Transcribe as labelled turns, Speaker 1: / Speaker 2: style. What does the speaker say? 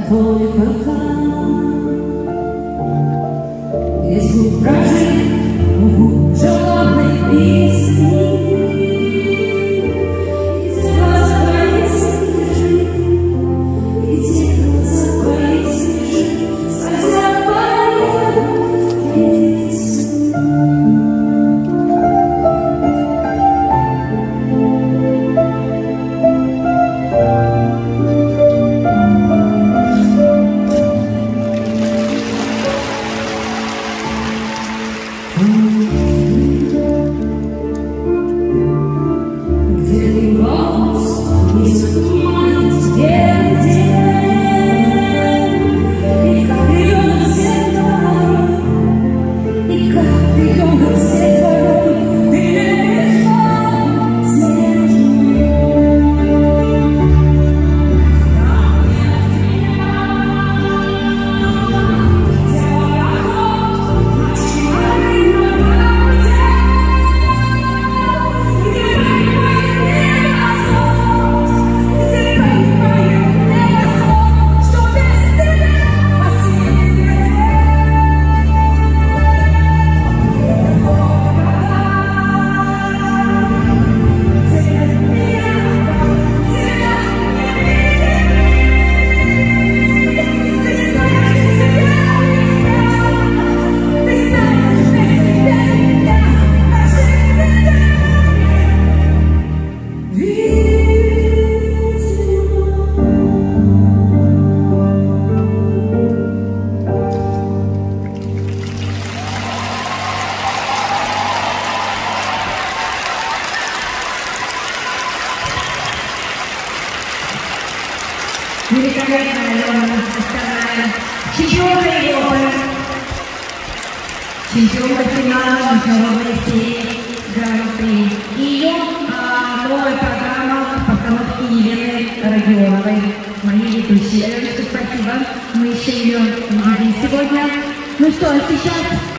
Speaker 1: только там, где звук прожит желанной песни.
Speaker 2: Великолепная Алена Костяная, чемпионка Европы, чемпионка финала международной серии Гран-при. И ее новая программа постановки Елены Родионовой, моей ведущей. Аленочка, спасибо. Мы еще ее не видели сегодня. Ну что, сейчас